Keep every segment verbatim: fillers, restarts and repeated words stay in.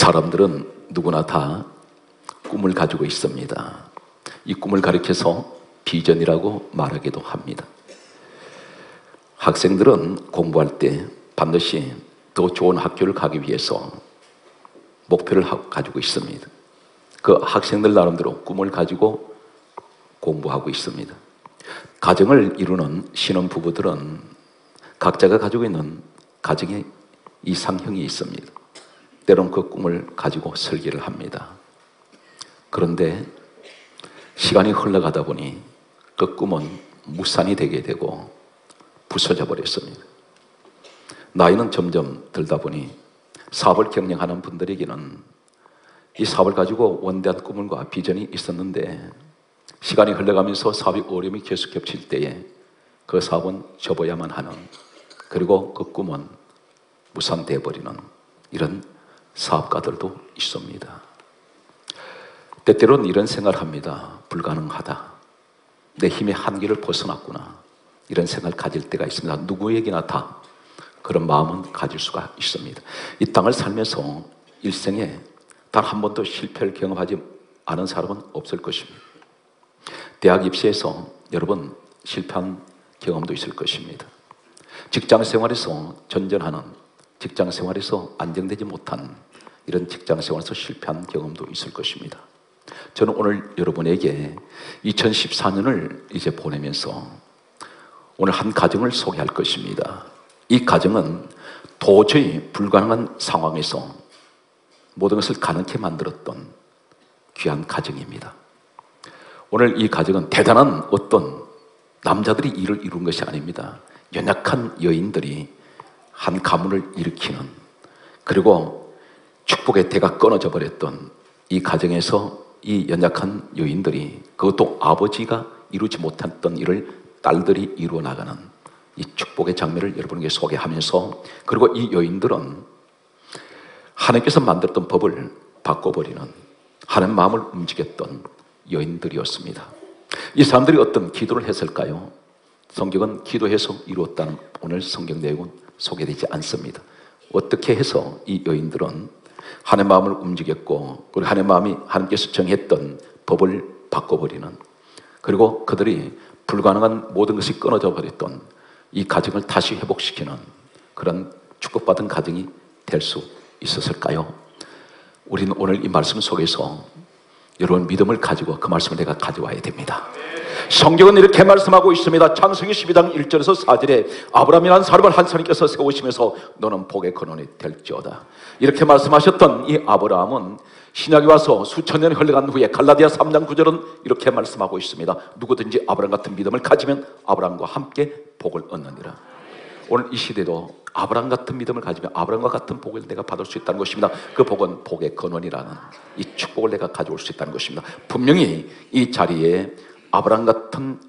사람들은 누구나 다 꿈을 가지고 있습니다. 이 꿈을 가리켜서 비전이라고 말하기도 합니다. 학생들은 공부할 때 반드시 더 좋은 학교를 가기 위해서 목표를 가지고 있습니다. 그 학생들 나름대로 꿈을 가지고 공부하고 있습니다. 가정을 이루는 신혼부부들은 각자가 가지고 있는 가정의 이상형이 있습니다. 때론 그 꿈을 가지고 설계를 합니다. 그런데 시간이 흘러가다 보니 그 꿈은 무산이 되게 되고 부서져 버렸습니다. 나이는 점점 들다 보니 사업을 경영하는 분들에게는 이 사업을 가지고 원대한 꿈과 비전이 있었는데 시간이 흘러가면서 사업의 어려움이 계속 겹칠 때에 그 사업은 접어야만 하는, 그리고 그 꿈은 무산되어 버리는 이런 사업가들도 있습니다. 때때로는 이런 생각을 합니다. 불가능하다. 내 힘의 한계를 벗어났구나. 이런 생각을 가질 때가 있습니다. 누구에게나 다 그런 마음은 가질 수가 있습니다. 이 땅을 살면서 일생에 단 한 번도 실패를 경험하지 않은 사람은 없을 것입니다. 대학 입시에서 여러분 실패한 경험도 있을 것입니다. 직장 생활에서 전전하는, 직장 생활에서 안정되지 못한 이런 직장 생활에서 실패한 경험도 있을 것입니다. 저는 오늘 여러분에게 이천십사 년을 이제 보내면서 오늘 한 가정을 소개할 것입니다. 이 가정은 도저히 불가능한 상황에서 모든 것을 가능케 만들었던 귀한 가정입니다. 오늘 이 가정은 대단한 어떤 남자들이 일을 이룬 것이 아닙니다. 연약한 여인들이 한 가문을 일으키는, 그리고 축복의 대가 끊어져 버렸던 이 가정에서 이 연약한 여인들이, 그것도 아버지가 이루지 못했던 일을 딸들이 이루어 나가는 이 축복의 장면을 여러분에게 소개하면서, 그리고 이 여인들은 하나님께서 만들었던 법을 바꿔버리는, 하나님 마음을 움직였던 여인들이었습니다. 이 사람들이 어떤 기도를 했을까요? 성경은 기도해서 이루었다는 오늘 성경 내용은 소개되지 않습니다. 어떻게 해서 이 여인들은 하나님 마음을 움직였고, 그리고 하나님 마음이 하나님께서 정했던 법을 바꿔버리는, 그리고 그들이 불가능한 모든 것이 끊어져 버렸던 이 가정을 다시 회복시키는 그런 축복받은 가정이 될 수 있었을까요? 우리는 오늘 이 말씀 속에서 여러분 믿음을 가지고 그 말씀을 내가 가져와야 됩니다. 성경은 이렇게 말씀하고 있습니다. 창세기 십이 장 일 절에서 사 절에 아브라함이라는 사람을 하나님께서 세우시면서 너는 복의 근원이 될지어다. 이렇게 말씀하셨던 이 아브라함은 신약에 와서 수천 년이 흘러간 후에 갈라디아 삼 장 구 절은 이렇게 말씀하고 있습니다. 누구든지 아브라함 같은 믿음을 가지면 아브라함과 함께 복을 얻느니라. 오늘 이 시대도 아브라함 같은 믿음을 가지면 아브라함과 같은 복을 내가 받을 수 있다는 것입니다. 그 복은 복의 근원이라는 이 축복을 내가 가져올 수 있다는 것입니다. 분명히 이 자리에 아브라함 같은,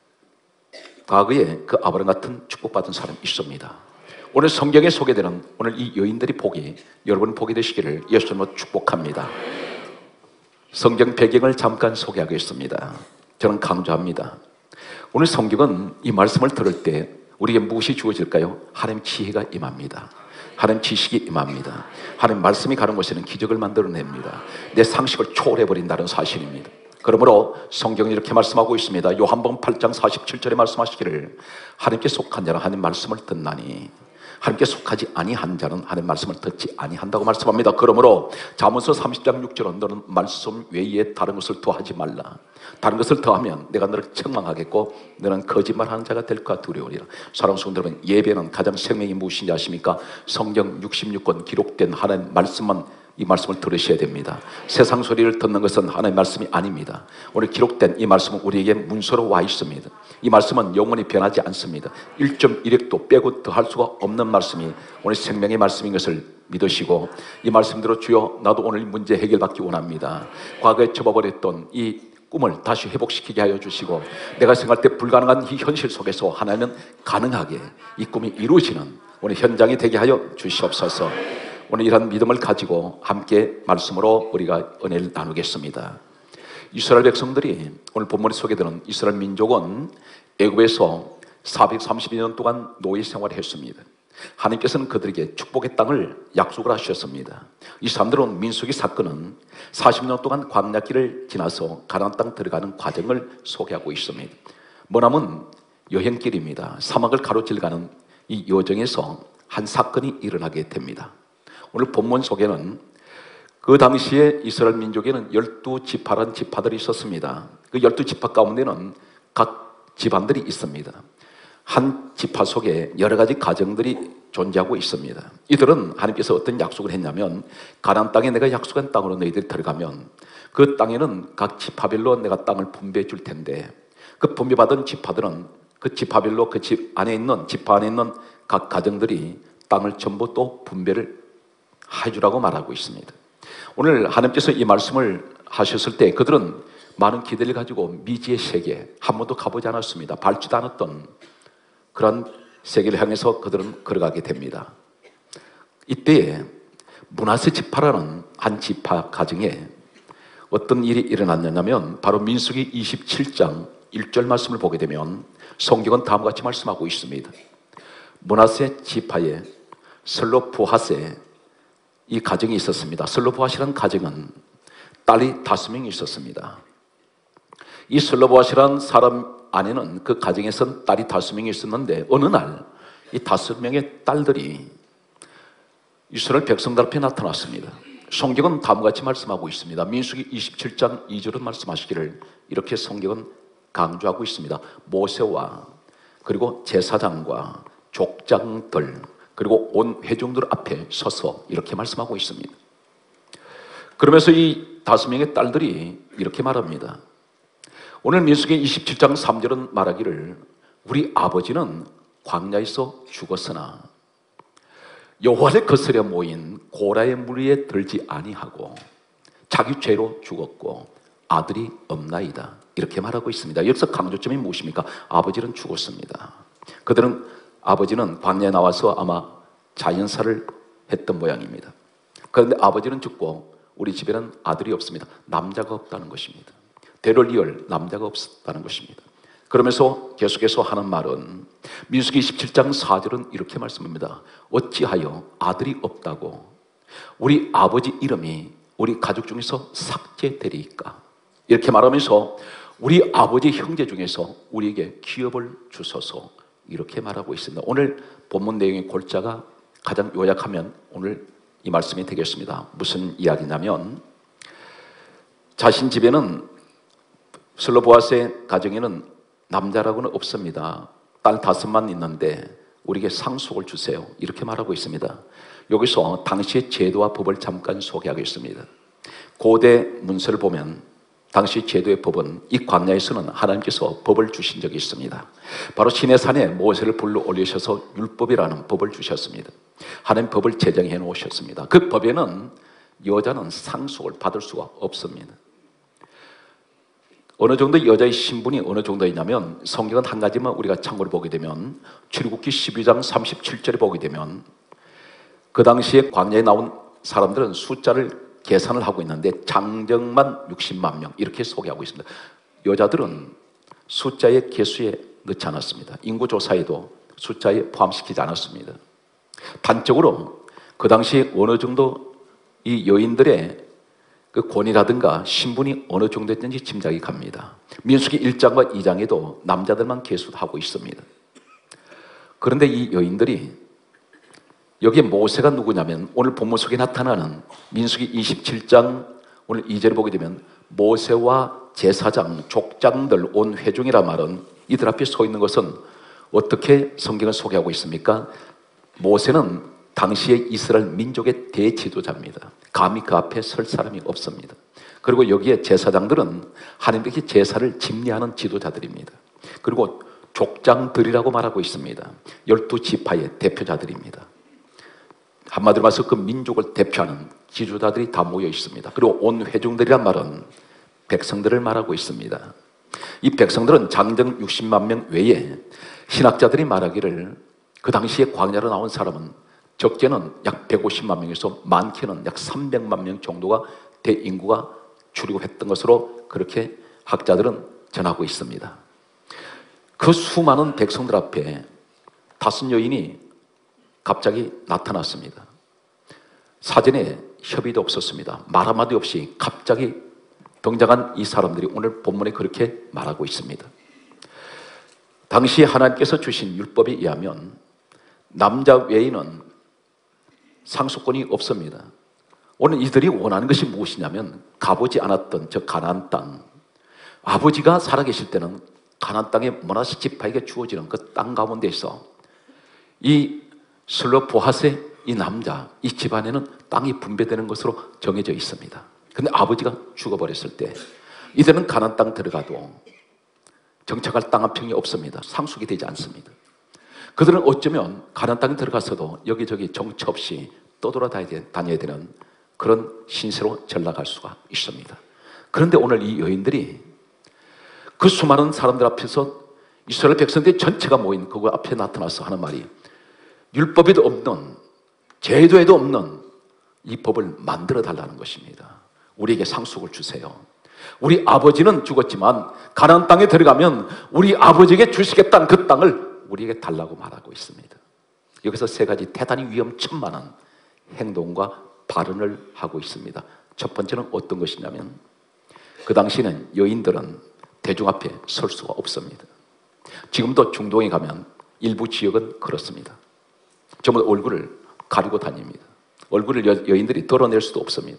과거에 그 아브라함 같은 축복받은 사람이 있습니다. 오늘 성경에 소개되는 오늘 이 여인들이 복이 여러분 복이 되시기를 예수님으로 축복합니다. 성경 배경을 잠깐 소개하겠습니다. 저는 강조합니다. 오늘 성경은 이 말씀을 들을 때 우리에게 무엇이 주어질까요? 하나님 지혜가 임합니다. 하나님 지식이 임합니다. 하나님 말씀이 가는 곳에는 기적을 만들어냅니다. 내 상식을 초월해버린다는 사실입니다. 그러므로 성경이 이렇게 말씀하고 있습니다. 요한복음 팔 장 사십칠 절에 말씀하시기를 하나님께 속한 자는 하나님 말씀을 듣나니 하나님께 속하지 아니한 자는 하나님 말씀을 듣지 아니한다고 말씀합니다. 그러므로 잠언서 삼십 장 육 절은 너는 말씀 외에 다른 것을 더하지 말라. 다른 것을 더하면 내가 너를 책망하겠고 너는 거짓말하는 자가 될까 두려우리라. 사랑하는 성도 여러분, 예배는 가장 생명이 무엇인지 아십니까? 성경 육십육 권 기록된 하나님 말씀만, 이 말씀을 들으셔야 됩니다. 세상 소리를 듣는 것은 하나님의 말씀이 아닙니다. 오늘 기록된 이 말씀은 우리에게 문서로 와 있습니다. 이 말씀은 영원히 변하지 않습니다. 일 점 일 획도 빼고 더할 수가 없는 말씀이 오늘 생명의 말씀인 것을 믿으시고 이 말씀대로 주여 나도 오늘 문제 해결받기 원합니다. 과거에 접어버렸던 이 꿈을 다시 회복시키게 하여 주시고 내가 생각할 때 불가능한 이 현실 속에서 하나님은 가능하게 이 꿈이 이루어지는 오늘 현장이 되게 하여 주시옵소서. 오늘 이런 믿음을 가지고 함께 말씀으로 우리가 은혜를 나누겠습니다. 이스라엘 백성들이 오늘 본문에 소개되는 이스라엘 민족은 애굽에서 사백삼십이 년 동안 노예 생활을 했습니다. 하나님께서는 그들에게 축복의 땅을 약속을 하셨습니다. 이 사람들은 민수기 사건은 사십 년 동안 광야길을 지나서 가나안 땅 들어가는 과정을 소개하고 있습니다. 뭐냐면 여행길입니다. 사막을 가로질러가는 이 여정에서 한 사건이 일어나게 됩니다. 오늘 본문 속에는 그 당시에 이스라엘 민족에는 열두 지파란 지파들이 있었습니다. 그 열두 지파 가운데는 각 집안들이 있습니다. 한 지파 속에 여러 가지 가정들이 존재하고 있습니다. 이들은 하나님께서 어떤 약속을 했냐면 가나안 땅에 내가 약속한 땅으로 너희들이 들어가면 그 땅에는 각 지파별로 내가 땅을 분배해 줄 텐데 그 분배받은 지파들은 그 지파별로 그 집 안에 있는 지파 안에 있는 각 가정들이 땅을 전부 또 분배를 해주라고 말하고 있습니다. 오늘 하나님께서 이 말씀을 하셨을 때 그들은 많은 기대를 가지고 미지의 세계 한 번도 가보지 않았습니다. 밟지도 않았던 그런 세계를 향해서 그들은 걸어가게 됩니다. 이때에 므낫세 지파라는 한 지파 가정에 어떤 일이 일어났냐면 바로 민수기 이십칠 장 일 절 말씀을 보게 되면 성경은 다음과 같이 말씀하고 있습니다. 므낫세 지파의 슬로프핫의 이 가정이 있었습니다. 슬로프핫이라는 가정은 딸이 다섯 명이 있었습니다. 이 슬로프핫이라는 사람 안에는 그 가정에선 딸이 다섯 명이 있었는데 어느 날 이 다섯 명의 딸들이 이스라엘 백성들 앞에 나타났습니다. 성경은 다음과 같이 말씀하고 있습니다. 민수기 이십칠 장 이 절은 말씀하시기를 이렇게 성경은 강조하고 있습니다. 모세와 그리고 제사장과 족장들 그리고 온 회중들 앞에 서서 이렇게 말씀하고 있습니다. 그러면서 이 다섯 명의 딸들이 이렇게 말합니다. 오늘 민수기 이십칠 장 삼 절은 말하기를 우리 아버지는 광야에서 죽었으나 여호와를 거스려 모인 고라의 무리에 들지 아니하고 자기 죄로 죽었고 아들이 없나이다 이렇게 말하고 있습니다. 여기서 강조점이 무엇입니까? 아버지는 죽었습니다. 그들은 아버지는 광야에 나와서 아마 자연사를 했던 모양입니다. 그런데 아버지는 죽고 우리 집에는 아들이 없습니다. 남자가 없다는 것입니다. 대를 이을 남자가 없었다는 것입니다. 그러면서 계속해서 하는 말은 민수기 이십칠 장 사 절은 이렇게 말씀합니다. 어찌하여 아들이 없다고 우리 아버지 이름이 우리 가족 중에서 삭제되리까? 이렇게 말하면서 우리 아버지 형제 중에서 우리에게 기업을 주소서 이렇게 말하고 있습니다. 오늘 본문 내용의 골자가 가장 요약하면 오늘 이 말씀이 되겠습니다. 무슨 이야기냐면 자신 집에는 슬로보아스의 가정에는 남자라고는 없습니다. 딸 다섯만 있는데 우리에게 상속을 주세요. 이렇게 말하고 있습니다. 여기서 당시의 제도와 법을 잠깐 소개하겠습니다. 고대 문서를 보면 당시 제도의 법은 이 광야에서는 하나님께서 법을 주신 적이 있습니다. 바로 시내산에 모세를 불러 올리셔서 율법이라는 법을 주셨습니다. 하나님 법을 제정해 놓으셨습니다. 그 법에는 여자는 상속을 받을 수가 없습니다. 어느 정도 여자의 신분이 어느 정도이냐면 성경은 한 가지만 우리가 참고를 보게 되면 출애굽기 십이 장 삼십칠 절에 보게 되면 그 당시에 광야에 나온 사람들은 숫자를 계산을 하고 있는데 장정만 육십만 명 이렇게 소개하고 있습니다. 여자들은 숫자의 계수에 넣지 않았습니다. 인구조사에도 숫자에 포함시키지 않았습니다. 단적으로 그 당시에 어느 정도 이 여인들의 그 권위라든가 신분이 어느 정도였는지 짐작이 갑니다. 민수기 일 장과 이 장에도 남자들만 계수하고 있습니다. 그런데 이 여인들이 여기에 모세가 누구냐면 오늘 본문 속에 나타나는 민수기 이십칠 장 오늘 이 절을 보게 되면 모세와 제사장, 족장들, 온 회중이라 말은 이들 앞에 서 있는 것은 어떻게 성경을 소개하고 있습니까? 모세는 당시의 이스라엘 민족의 대지도자입니다. 감히 그 앞에 설 사람이 없습니다. 그리고 여기에 제사장들은 하나님께 제사를 집례하는 지도자들입니다. 그리고 족장들이라고 말하고 있습니다. 열두 지파의 대표자들입니다. 한마디로 말해서 그 민족을 대표하는 지도자들이 다 모여 있습니다. 그리고 온 회중들이란 말은 백성들을 말하고 있습니다. 이 백성들은 장정 육십만 명 외에 신학자들이 말하기를 그 당시에 광야로 나온 사람은 적게는 약 백오십만 명에서 많게는 약 삼백만 명 정도가 대인구가 출애굽했던 것으로 그렇게 학자들은 전하고 있습니다. 그 수많은 백성들 앞에 다섯 여인이 갑자기 나타났습니다. 사전에 협의도 없었습니다. 말 한마디 없이 갑자기 등장한 이 사람들이 오늘 본문에 그렇게 말하고 있습니다. 당시 하나님께서 주신 율법에 의하면 남자 외에는 상속권이 없습니다. 오늘 이들이 원하는 것이 무엇이냐면 가보지 않았던 저 가나안 땅, 아버지가 살아계실 때는 가나안 땅에 모나시 지파에게 주어지는 그 땅 가운데서 이 슬로보핫의 이 남자, 이 집안에는 땅이 분배되는 것으로 정해져 있습니다. 근데 아버지가 죽어버렸을 때 이들은 가나안 땅 들어가도 정착할 땅 한 평이 없습니다. 상속이 되지 않습니다. 그들은 어쩌면 가나안 땅에 들어가서도 여기저기 정처 없이 떠돌아다녀야 되는 그런 신세로 전락할 수가 있습니다. 그런데 오늘 이 여인들이 그 수많은 사람들 앞에서 이스라엘 백성들 전체가 모인 그거 앞에 나타나서 하는 말이 율법에도 없는, 제도에도 없는 이 법을 만들어 달라는 것입니다. 우리에게 상속을 주세요. 우리 아버지는 죽었지만 가나안 땅에 들어가면 우리 아버지에게 주시겠다는 그 땅을 우리에게 달라고 말하고 있습니다. 여기서 세 가지 대단히 위험천만한 행동과 발언을 하고 있습니다. 첫 번째는 어떤 것이냐면 그 당시에는 여인들은 대중 앞에 설 수가 없습니다. 지금도 중동에 가면 일부 지역은 그렇습니다. 전부 얼굴을 가리고 다닙니다. 얼굴을 여, 여인들이 드러낼 수도 없습니다.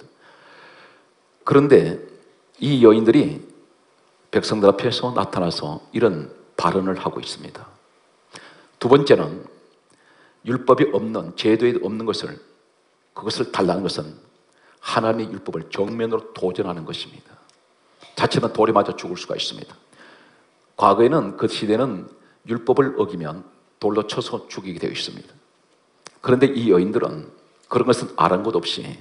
그런데 이 여인들이 백성들 앞에서 나타나서 이런 발언을 하고 있습니다. 두 번째는 율법이 없는, 제도에 없는 것을, 그것을 달라는 것은 하나님의 율법을 정면으로 도전하는 것입니다. 자칫은 돌에 맞아 죽을 수가 있습니다. 과거에는 그 시대는 율법을 어기면 돌로 쳐서 죽이게 되어 있습니다. 그런데 이 여인들은 그런 것은 아랑곳 없이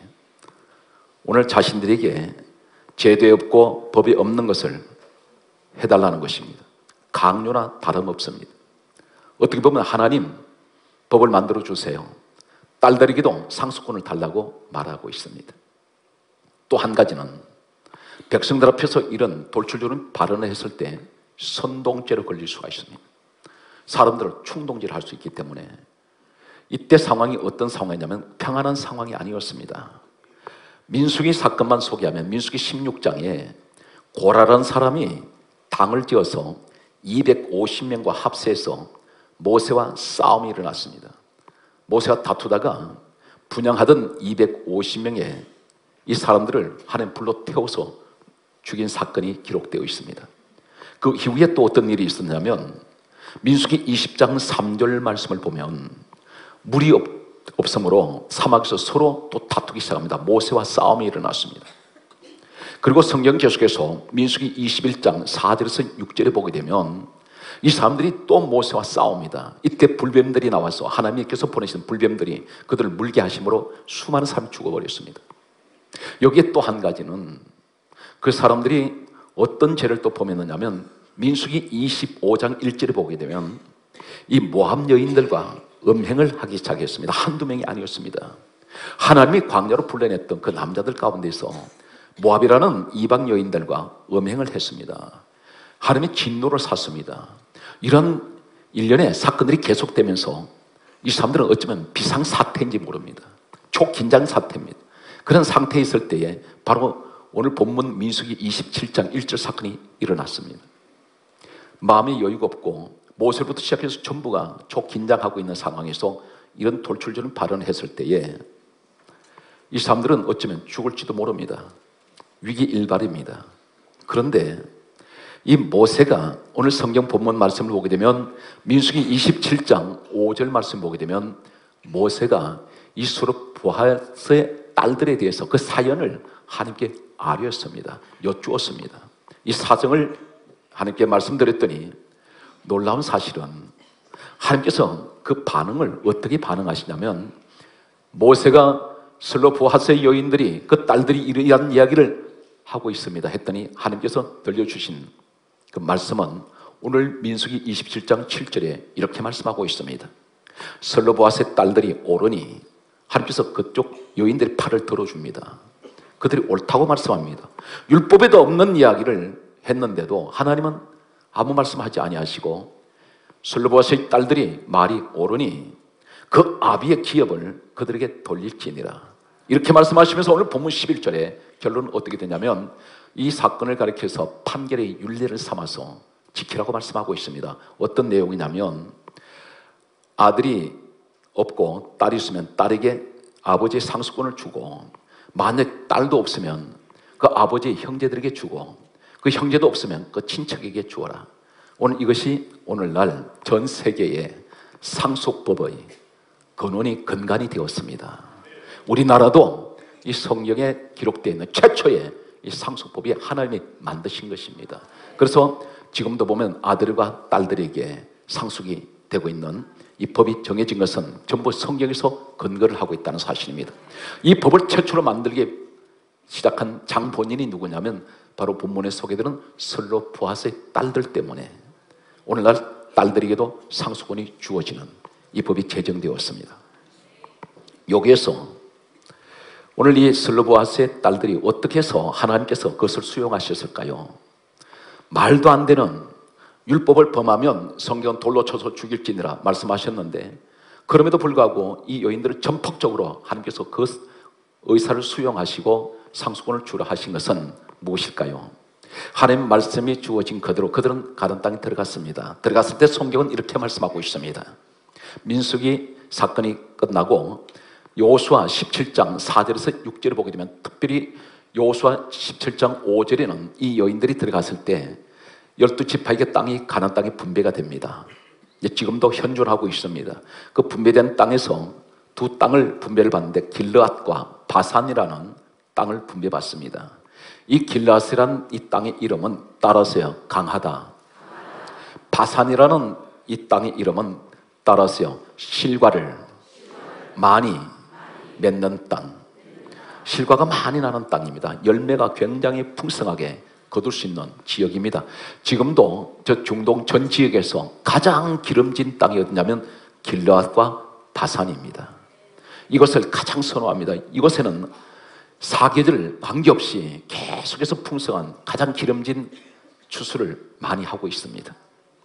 오늘 자신들에게 제도에 없고 법이 없는 것을 해달라는 것입니다. 강요나 다름없습니다. 어떻게 보면 하나님 법을 만들어 주세요. 딸들에게도 상속권을 달라고 말하고 있습니다. 또 한 가지는 백성들 앞에서 이런 돌출주는 발언을 했을 때 선동죄로 걸릴 수가 있습니다. 사람들을 충동질할 수 있기 때문에 이때 상황이 어떤 상황이냐면 평안한 상황이 아니었습니다. 민수기 사건만 소개하면 민수기 십육 장에 고라라는 사람이 당을 지어서 이백오십 명과 합세해서 모세와 싸움이 일어났습니다. 모세와 다투다가 분양하던 이백오십 명의 이 사람들을 하나님 불로 태워서 죽인 사건이 기록되어 있습니다. 그 이후에 또 어떤 일이 있었냐면 민수기 이십 장 삼 절 말씀을 보면 물이 없, 없으므로 사막에서 서로 또 다투기 시작합니다. 모세와 싸움이 일어났습니다. 그리고 성경 계속해서 민수기 이십일 장 사 절에서 육 절에 보게 되면 이 사람들이 또 모세와 싸웁니다. 이때 불뱀들이 나와서 하나님께서 보내신 불뱀들이 그들을 물게 하심으로 수많은 사람이 죽어버렸습니다. 여기에 또 한 가지는 그 사람들이 어떤 죄를 또 범했느냐면 민수기 이십오 장 일 절에 보게 되면 이 모함 여인들과 음행을 하기 시작했습니다. 한두 명이 아니었습니다. 하나님이 광야로 불러냈던 그 남자들 가운데서 모압이라는 이방 여인들과 음행을 했습니다. 하나님이 진노를 샀습니다. 이런 일련의 사건들이 계속되면서 이 사람들은 어쩌면 비상사태인지 모릅니다. 초긴장 사태입니다. 그런 상태에 있을 때에 바로 오늘 본문 민수기 이십칠 장 일 절 사건이 일어났습니다. 마음이 여유가 없고 모세부터 시작해서 전부가 초긴장하고 있는 상황에서 이런 돌출적인 발언을 했을 때에 이 사람들은 어쩌면 죽을지도 모릅니다. 위기 일발입니다. 그런데 이 모세가 오늘 성경 본문 말씀을 보게 되면 민수기 이십칠 장 오 절 말씀 보게 되면 모세가 이 슬로보핫의 딸들에 대해서 그 사연을 하나님께 아뢰었습니다. 여쭈었습니다. 이 사정을 하나님께 말씀드렸더니 놀라운 사실은 하나님께서 그 반응을 어떻게 반응하시냐면 모세가 슬로보핫의 여인들이 그 딸들이 이러한 이야기를 하고 있습니다 했더니 하나님께서 들려주신 그 말씀은 오늘 민수기 이십칠 장 칠 절에 이렇게 말씀하고 있습니다. 슬로보핫의 딸들이 오르니 하나님께서 그쪽 여인들의 팔을 들어줍니다. 그들이 옳다고 말씀합니다. 율법에도 없는 이야기를 했는데도 하나님은 아무 말씀하지 아니하시고 슬로보핫의 딸들이 말이 옳으니 그 아비의 기업을 그들에게 돌릴지니라. 이렇게 말씀하시면서 오늘 본문 십일 절에 결론은 어떻게 되냐면 이 사건을 가리켜서 판결의 윤례를 삼아서 지키라고 말씀하고 있습니다. 어떤 내용이냐면 아들이 없고 딸이 있으면 딸에게 아버지의 상속권을 주고, 만약 딸도 없으면 그 아버지의 형제들에게 주고, 그 형제도 없으면 그 친척에게 주어라. 오늘 이것이 오늘날 전 세계의 상속법의 근원이 근간이 되었습니다. 우리나라도 이 성경에 기록되어 있는 최초의 이 상속법이 하나님이 만드신 것입니다. 그래서 지금도 보면 아들과 딸들에게 상속이 되고 있는 이 법이 정해진 것은 전부 성경에서 근거를 하고 있다는 사실입니다. 이 법을 최초로 만들게 시작한 장본인이 누구냐면 바로 본문에 소개되는 슬로푸핫의 딸들 때문에 오늘날 딸들에게도 상속권이 주어지는 이 법이 제정되었습니다. 여기에서 오늘 이 슬로푸핫의 딸들이 어떻게 해서 하나님께서 그것을 수용하셨을까요? 말도 안 되는 율법을 범하면 성경은 돌로 쳐서 죽일지니라 말씀하셨는데, 그럼에도 불구하고 이 여인들을 전폭적으로 하나님께서 그 의사를 수용하시고 상속권을 주라 하신 것은 무엇일까요? 하나님 말씀이 주어진 그대로 그들은 가나안 땅에 들어갔습니다. 들어갔을 때 성경은 이렇게 말씀하고 있습니다. 민수기 사건이 끝나고 여호수아 십칠 장 사 절에서 육 절을 보게 되면, 특별히 여호수아 십칠 장 오 절에는 이 여인들이 들어갔을 때 열두 지파에게 땅이 가나안 땅이 분배가 됩니다. 지금도 현존하고 있습니다. 그 분배된 땅에서 두 땅을 분배를 받는데 길르앗과 바산이라는 땅을 분배받습니다. 이 길르앗이라는 이 땅의 이름은 따라서요 강하다. 바산이라는 이 땅의 이름은 따라서요 실과를 많이 맺는 땅. 실과가 많이 나는 땅입니다. 열매가 굉장히 풍성하게 거둘 수 있는 지역입니다. 지금도 저 중동 전 지역에서 가장 기름진 땅이 어디냐면 길르앗과 바산입니다. 이것을 가장 선호합니다. 이곳에는 사계절 관계없이 계속해서 풍성한 가장 기름진 추수를 많이 하고 있습니다.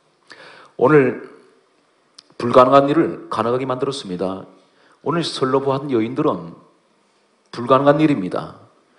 오늘 불가능한 일을 가능하게 만들었습니다. 오늘 슬로푸핫 여인들은 불가능한 일입니다.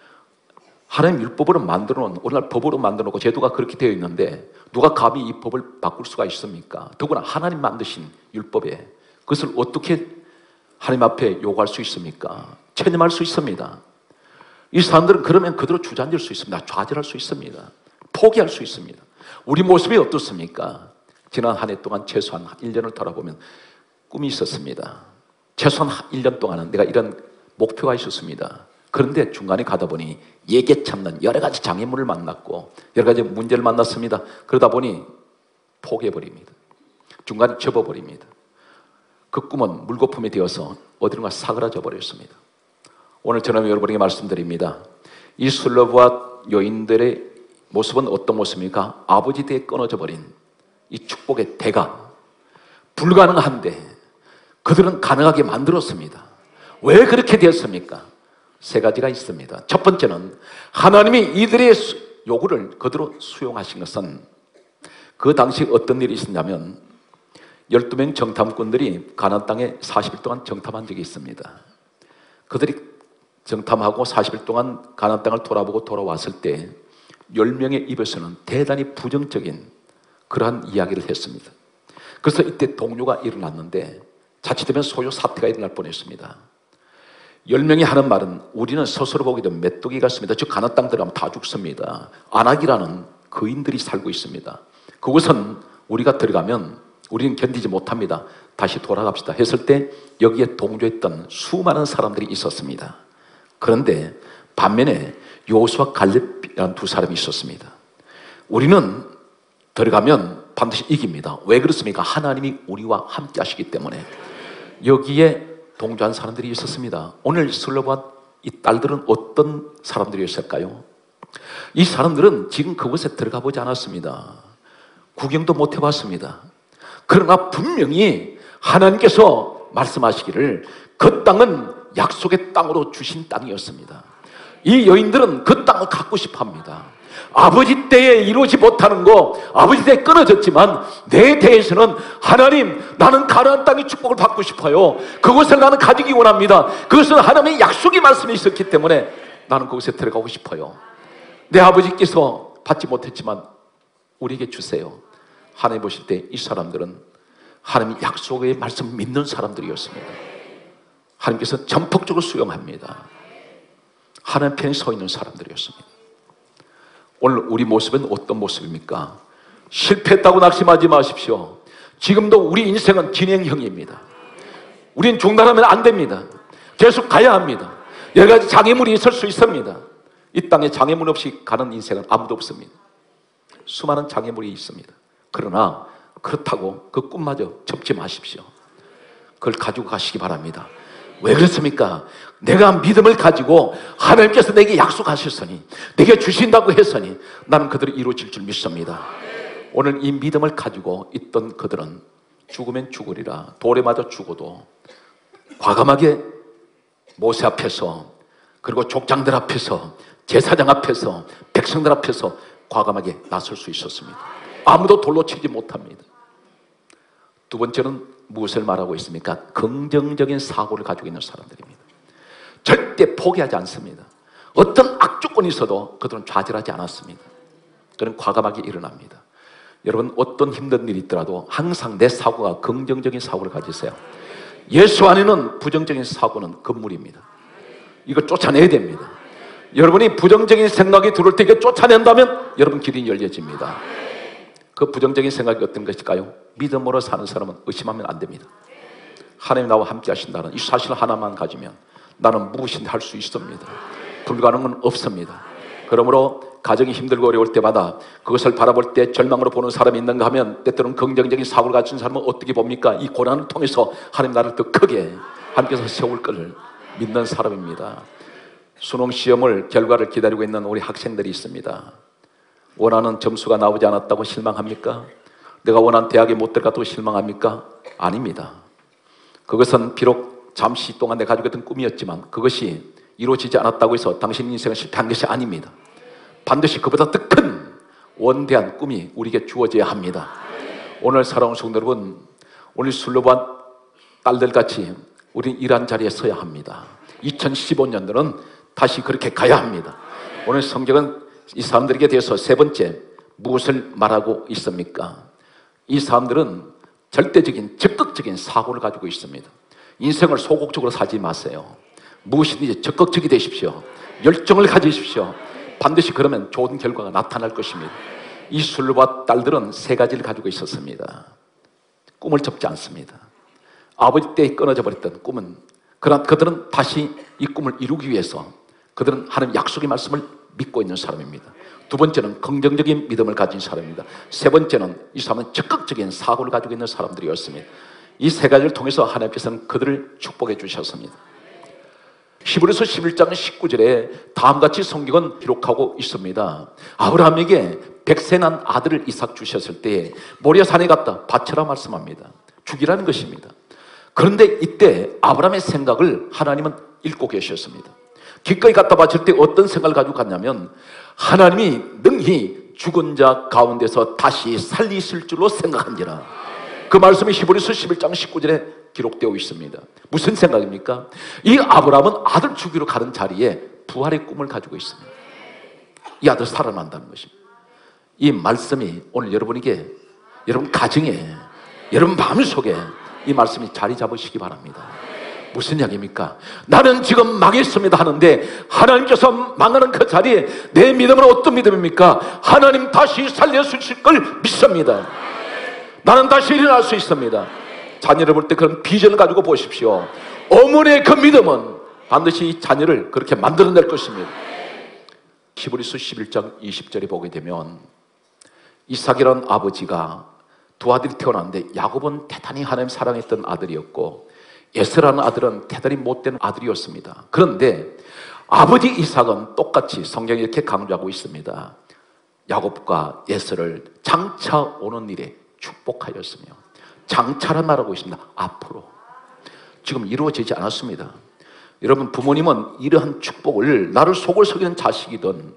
하나님 율법으로 만들어 놓은, 오늘날 법으로 만들어 놓고 제도가 그렇게 되어 있는데 누가 감히 이 법을 바꿀 수가 있습니까? 더구나 하나님 만드신 율법에 그것을 어떻게 하나님 앞에 요구할 수 있습니까? 체념할 수 있습니다. 이 사람들은 그러면 그대로 주저앉을 수 있습니다. 좌절할 수 있습니다. 포기할 수 있습니다. 우리 모습이 어떻습니까? 지난 한 해 동안 최소한 일 년을 돌아보면 꿈이 있었습니다. 최소한 일 년 동안은 내가 이런 목표가 있었습니다. 그런데 중간에 가다 보니 예계 참는 여러 가지 장애물을 만났고 여러 가지 문제를 만났습니다. 그러다 보니 포기해버립니다. 중간에 접어버립니다. 그 꿈은 물거품이 되어서 어디론가 사그라져 버렸습니다. 오늘 저는 여러분에게 말씀드립니다. 이 슬로푸핫 여인들의 모습은 어떤 모습입니까? 아버지 댁에 끊어져 버린 이 축복의 대가 불가능한데 그들은 가능하게 만들었습니다. 왜 그렇게 되었습니까? 세 가지가 있습니다. 첫 번째는 하나님이 이들의 요구를 그대로 수용하신 것은 그 당시 어떤 일이 있었냐면 열두 명 정탐꾼들이 가나안 땅에 사십 일 동안 정탐한 적이 있습니다. 그들이 정탐하고 사십 일 동안 가나안 땅을 돌아보고 돌아왔을 때 열 명의 입에서는 대단히 부정적인 그러한 이야기를 했습니다. 그래서 이때 동요가 일어났는데 자칫하면 소요 사태가 일어날 뻔했습니다. 열 명이 하는 말은 우리는 스스로 보기도 메뚜기 같습니다. 즉 가나안 땅 들어가면 다 죽습니다. 아낙이라는 거인들이 살고 있습니다. 그곳은 우리가 들어가면 우리는 견디지 못합니다. 다시 돌아갑시다 했을 때 여기에 동조했던 수많은 사람들이 있었습니다. 그런데 반면에 여호수아 갈렙이라는 두 사람이 있었습니다. 우리는 들어가면 반드시 이깁니다. 왜 그렇습니까? 하나님이 우리와 함께 하시기 때문에. 여기에 동조한 사람들이 있었습니다. 오늘 슬로푸핫 이 딸들은 어떤 사람들이었을까요? 이 사람들은 지금 그곳에 들어가 보지 않았습니다. 구경도 못 해봤습니다. 그러나 분명히 하나님께서 말씀하시기를 그 땅은 약속의 땅으로 주신 땅이었습니다. 이 여인들은 그 땅을 갖고 싶어 합니다. 아버지 때에 이루지 못하는 거, 아버지 때에 끊어졌지만 내 대에서는 하나님, 나는 가나안 땅의 축복을 받고 싶어요. 그것을 나는 가지기 원합니다. 그것은 하나님의 약속의 말씀이 있었기 때문에 나는 그곳에 들어가고 싶어요. 내 아버지께서 받지 못했지만 우리에게 주세요. 하나님 보실 때 이 사람들은 하나님의 약속의 말씀을 믿는 사람들이었습니다. 하나님께서 전폭적으로 수용합니다. 하나님 편에 서 있는 사람들이었습니다. 오늘 우리 모습은 어떤 모습입니까? 실패했다고 낙심하지 마십시오. 지금도 우리 인생은 진행형입니다. 우린 중단하면 안 됩니다. 계속 가야 합니다. 여러 가지 장애물이 있을 수 있습니다. 이 땅에 장애물 없이 가는 인생은 아무도 없습니다. 수많은 장애물이 있습니다. 그러나 그렇다고 그 꿈마저 접지 마십시오. 그걸 가지고 가시기 바랍니다. 왜 그렇습니까? 내가 믿음을 가지고 하나님께서 내게 약속하셨으니, 내게 주신다고 했으니 나는 그들이 이루어질 줄 믿습니다. 오늘 이 믿음을 가지고 있던 그들은 죽으면 죽으리라, 돌에 맞아 죽어도 과감하게 모세 앞에서, 그리고 족장들 앞에서, 제사장 앞에서, 백성들 앞에서 과감하게 나설 수 있었습니다. 아무도 돌로 치지 못합니다. 두 번째는 무엇을 말하고 있습니까? 긍정적인 사고를 가지고 있는 사람들입니다. 절대 포기하지 않습니다. 어떤 악조건이 있어도 그들은 좌절하지 않았습니다. 그는 과감하게 일어납니다. 여러분, 어떤 힘든 일이 있더라도 항상 내 사고가 긍정적인 사고를 가지세요. 예수 안에는 부정적인 사고는 건물입니다. 이거 쫓아내야 됩니다. 여러분이 부정적인 생각이 들어올 때 이거 쫓아낸다면 여러분 길이 열려집니다. 그 부정적인 생각이 어떤 것일까요? 믿음으로 사는 사람은 의심하면 안 됩니다. 하나님 나와 함께 하신다는 이 사실 하나만 가지면 나는 무엇이든 할 수 있습니다. 불가능한 건 없습니다. 그러므로 가정이 힘들고 어려울 때마다 그것을 바라볼 때 절망으로 보는 사람이 있는가 하면, 때때로는 긍정적인 사고를 가진 사람은 어떻게 봅니까? 이 고난을 통해서 하나님 나를 더 크게 하나님께서 세울 것을 믿는 사람입니다. 수능 시험을 결과를 기다리고 있는 우리 학생들이 있습니다. 원하는 점수가 나오지 않았다고 실망합니까? 내가 원하는 대학에 못 들어갔다고 실망합니까? 아닙니다. 그것은 비록 잠시 동안 내가 가지고 있던 꿈이었지만 그것이 이루어지지 않았다고 해서 당신 인생은 실패한 것이 아닙니다. 반드시 그보다 더 큰 원대한 꿈이 우리에게 주어져야 합니다. 오늘 사랑하는 성도 여러분, 오늘 술로반 딸들같이 우리는 이러한 자리에 서야 합니다. 이천십오 년도는 다시 그렇게 가야 합니다. 오늘 성경은 이 사람들에게 대해서 세 번째 무엇을 말하고 있습니까? 이 사람들은 절대적인 적극적인 사고를 가지고 있습니다. 인생을 소극적으로 살지 마세요. 무엇이든지 적극적이 되십시오. 열정을 가지십시오. 반드시 그러면 좋은 결과가 나타날 것입니다. 이 술로바 딸들은 세 가지를 가지고 있었습니다. 꿈을 접지 않습니다. 아버지 때에 끊어져 버렸던 꿈은, 그러나 그들은 다시 이 꿈을 이루기 위해서 그들은 하나님 약속의 말씀을 믿고 있는 사람입니다. 두 번째는 긍정적인 믿음을 가진 사람입니다. 세 번째는 이 사람은 적극적인 사고를 가지고 있는 사람들이었습니다. 이 세 가지를 통해서 하나님께서는 그들을 축복해 주셨습니다. 히브리서 십일 장 십구 절에 다음같이 성경은 기록하고 있습니다. 아브라함에게 백세 난 아들을 이삭 주셨을 때 모리아산에 갔다 바쳐라 말씀합니다. 죽이라는 것입니다. 그런데 이때 아브라함의 생각을 하나님은 읽고 계셨습니다. 기꺼이 갖다 바칠 때 어떤 생각을 가지고 갔냐면, 하나님이 능히 죽은 자 가운데서 다시 살리실 줄로 생각한지라. 그 말씀이 히브리서 십일 장 십구 절에 기록되어 있습니다. 무슨 생각입니까? 이 아브라함은 아들 죽이러 가는 자리에 부활의 꿈을 가지고 있습니다. 이 아들 살아난다는 것입니다. 이 말씀이 오늘 여러분에게, 여러분 가정에, 여러분 마음속에 이 말씀이 자리 잡으시기 바랍니다. 무슨 이야기입니까? 나는 지금 망했습니다 하는데 하나님께서 망하는 그 자리에 내 믿음은 어떤 믿음입니까? 하나님 다시 살려주실 걸 믿습니다. 나는 다시 일어날 수 있습니다. 자녀를 볼 때 그런 비전을 가지고 보십시오. 어머니의 그 믿음은 반드시 이 자녀를 그렇게 만들어낼 것입니다. 히브리서 십일 장 이십 절에 보게 되면 이삭이라는 아버지가 두 아들이 태어났는데 야곱은 대단히 하나님 사랑했던 아들이었고 에서라는 아들은 대단히 못된 아들이었습니다. 그런데 아버지 이삭은 똑같이 성경이 이렇게 강조하고 있습니다. 야곱과 에서를 장차 오는 일에 축복하였으며, 장차란 말하고 있습니다. 앞으로. 지금 이루어지지 않았습니다. 여러분, 부모님은 이러한 축복을 나를 속을 속이는 자식이든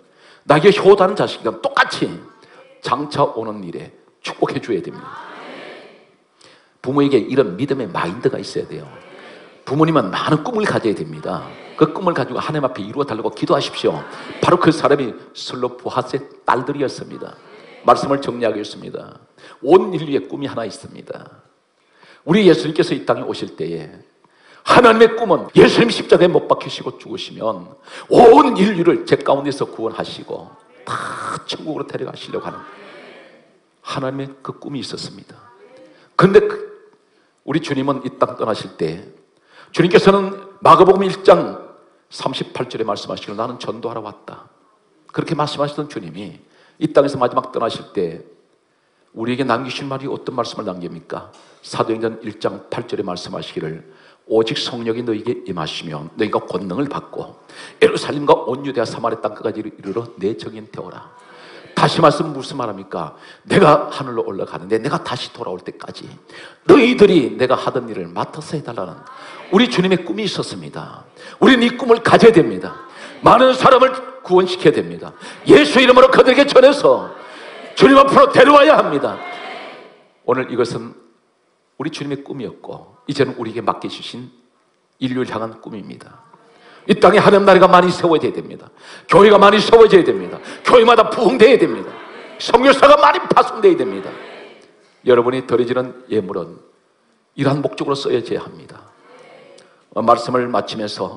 나에게 효도하는 자식이랑 똑같이 장차 오는 일에 축복해 줘야 됩니다. 부모에게 이런 믿음의 마인드가 있어야 돼요. 부모님은 많은 꿈을 가져야 됩니다. 그 꿈을 가지고 하나님 앞에 이루어 달라고 기도하십시오. 바로 그 사람이 슬로프하스의 딸들이었습니다. 말씀을 정리하겠습니다. 온 인류의 꿈이 하나 있습니다. 우리 예수님께서 이 땅에 오실 때에 하나님의 꿈은 예수님 십자가에 못 박히시고 죽으시면 온 인류를 죄 가운데서 구원하시고 다 천국으로 데려가시려고 하는 하나님의 그 꿈이 있었습니다. 그런데 우리 주님은 이 땅 떠나실 때 주님께서는 마가복음 일 장 삼십팔 절에 말씀하시기를 나는 전도하러 왔다. 그렇게 말씀하시던 주님이 이 땅에서 마지막 떠나실 때 우리에게 남기신 말이 어떤 말씀을 남깁니까? 사도행전 일 장 팔 절에 말씀하시기를 오직 성령이 너에게 임하시면 너희가 권능을 받고 예루살렘과 온 유대와 사마리아 땅까지 이르러 내 증인 되어라. 다시 말씀 무슨 말합니까? 내가 하늘로 올라가는데 내가 다시 돌아올 때까지 너희들이 내가 하던 일을 맡아서 해달라는 우리 주님의 꿈이 있었습니다. 우리는 이 꿈을 가져야 됩니다. 많은 사람을 구원시켜야 됩니다. 예수 이름으로 그들에게 전해서 주님 앞으로 데려와야 합니다. 오늘 이것은 우리 주님의 꿈이었고 이제는 우리에게 맡겨주신 인류를 향한 꿈입니다. 이 땅에 하나님 나라가 많이 세워져야 됩니다. 교회가 많이 세워져야 됩니다. 교회마다 부흥되어야 됩니다. 선교사가 많이 파송되어야 됩니다. 여러분이 드려지는 예물은 이러한 목적으로 쓰여져야 합니다. 말씀을 마치면서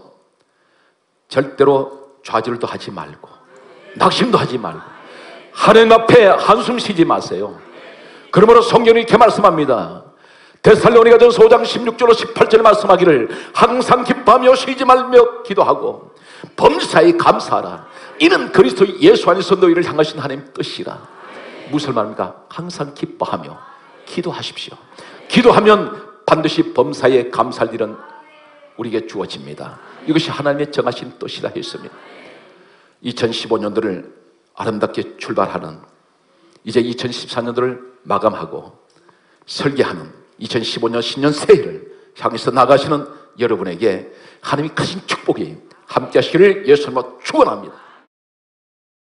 절대로 좌절도 하지 말고 낙심도 하지 말고 하나님 앞에 한숨 쉬지 마세요. 그러므로 성경이 이렇게 말씀합니다. 데살로니가전서 오 장 십육 절로 십팔 절에 말씀하기를 항상 기뻐하며 쉬지 말며 기도하고 범사에 감사하라. 이는 그리스도 예수 안에서 너희를 향하신 하나님 뜻이라. 무슨 말입니까? 항상 기뻐하며 기도하십시오. 기도하면 반드시 범사에 감사할 일은 우리에게 주어집니다. 이것이 하나님의 정하신 뜻이라 했습니다. 이천십오 년도를 아름답게 출발하는 이제 이천십사 년도를 마감하고 설계하는 이천십오 년 신년 새해를 향해서 나가시는 여러분에게 하나님이 크신 축복이 함께 하시기를 예수님으로 축원합니다.